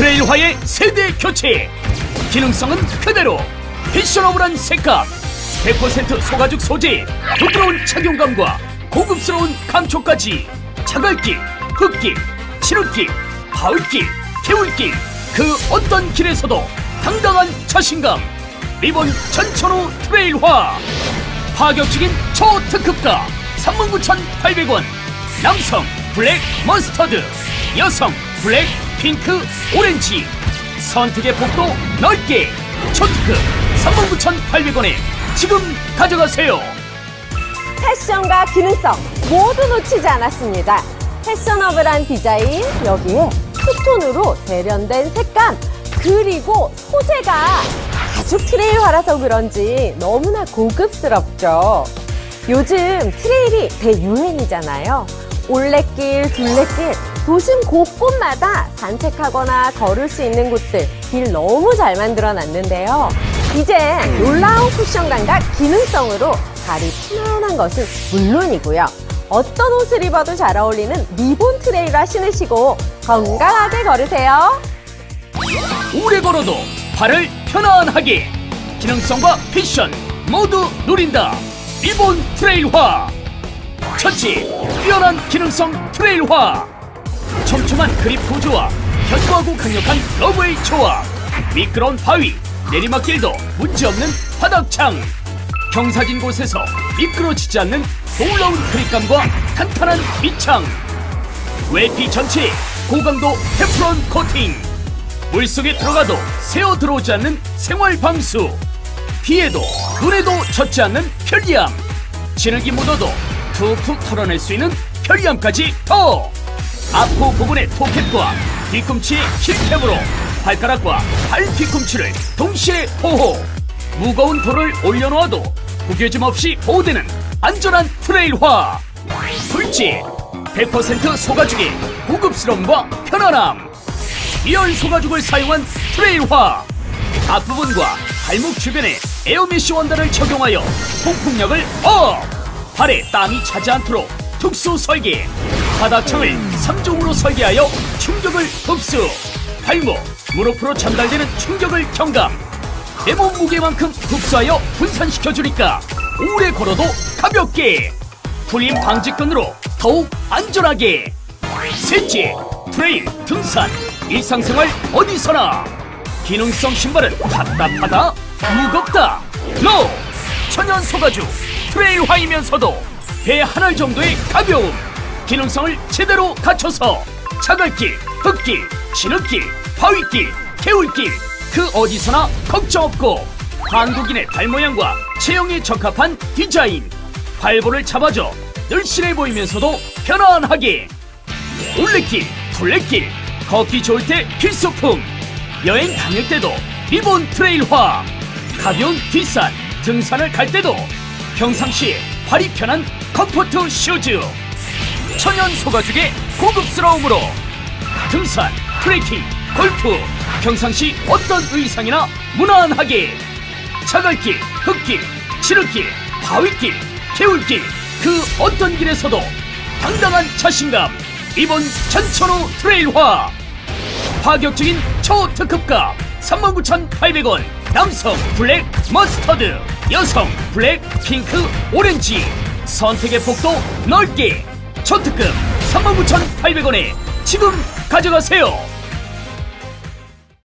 트레일화의 세대 교체. 기능성은 그대로, 패셔너블한 색감, 100% 소가죽 소재, 부드러운 착용감과 고급스러운 감촉까지. 자갈길, 흙길, 치흙길, 바울길, 개울길, 그 어떤 길에서도 당당한 자신감. 리본 전천후 트레일화. 파격적인 초특급가 39,800원. 남성 블랙 머스터드, 여성 블랙 핑크 오렌지. 선택의 폭도 넓게. 초특급 39,800원에 지금 가져가세요. 패션과 기능성 모두 놓치지 않았습니다. 패셔너블한 디자인, 여기에 투톤으로 세련된 색감, 그리고 소재가 가죽 트레일화라서 그런지 너무나 고급스럽죠. 요즘 트레일이 대유행이잖아요. 올레길, 둘레길, 도심 곳곳마다 산책하거나 걸을 수 있는 곳들, 길 너무 잘 만들어 놨는데요. 이제 놀라운 쿠션감과 기능성으로 발이 편안한 것은 물론이고요. 어떤 옷을 입어도 잘 어울리는 리본 트레일화 신으시고 건강하게 걸으세요. 오래 걸어도 발을 편안하게. 기능성과 패션 모두 누린다. 리본 트레일화. 첫째, 뛰어난 기능성 트레일화. 촘촘한 그립 구조와 견고하고 강력한 러브웨이 조합. 미끄러운 바위, 내리막길도 문제없는 바닥창. 경사진 곳에서 미끄러지지 않는 놀라운 그립감과 탄탄한 밑창. 외피 전체에 고강도 테프론 코팅. 물속에 들어가도 새어 들어오지 않는 생활 방수. 비에도 눈에도 젖지 않는 편리함. 진흙이 묻어도 툭툭 털어낼 수 있는 편리함까지 더. 앞코 부분의 포켓과 뒤꿈치의 힐캡으로 발가락과 발 뒤꿈치를 동시에 보호. 무거운 돌을 올려놓아도 구겨짐 없이 보호되는 안전한 트레일화. 둘째, 100% 소가죽의 고급스러움과 편안함. 리얼 소가죽을 사용한 트레일화. 앞부분과 발목 주변에 에어메쉬 원단을 적용하여 통풍력을 업! 발에 땀이 차지 않도록 특수 설계. 바닥창을 3종으로 설계하여 충격을 흡수. 발목, 무릎으로 전달되는 충격을 경감. 내 몸 무게만큼 흡수하여 분산시켜주니까 오래 걸어도 가볍게. 풀림 방지끈으로 더욱 안전하게. 셋째, 트레일, 등산, 일상생활 어디서나. 기능성 신발은 답답하다? 무겁다? NO! 천연 소가죽 트레일화이면서도 배 한 알 정도의 가벼움. 기능성을 제대로 갖춰서 자갈길, 흙길, 진흙길, 바위길, 개울길, 그 어디서나 걱정 없고. 한국인의 발 모양과 체형에 적합한 디자인. 발볼을 잡아줘 늘씬해 보이면서도 편안하게. 올레길, 둘레길, 걷기 좋을 때 필수품. 여행 다닐 때도 리본 트레일화. 가벼운 뒷산, 등산을 갈 때도 평상시에 발이 편한 컴포트 슈즈. 천연 소가죽의 고급스러움으로 등산, 트레킹, 골프, 평상시 어떤 의상이나 무난하게. 자갈길, 흙길, 진흙길, 바위길, 개울길, 그 어떤 길에서도 당당한 자신감. 리본 전천후 트레일화. 파격적인 초특급가 39,800원. 남성 블랙 머스터드, 여성 블랙 핑크 오렌지. 선택의 폭도 넓게. 초특급 39,800원에 지금 가져가세요.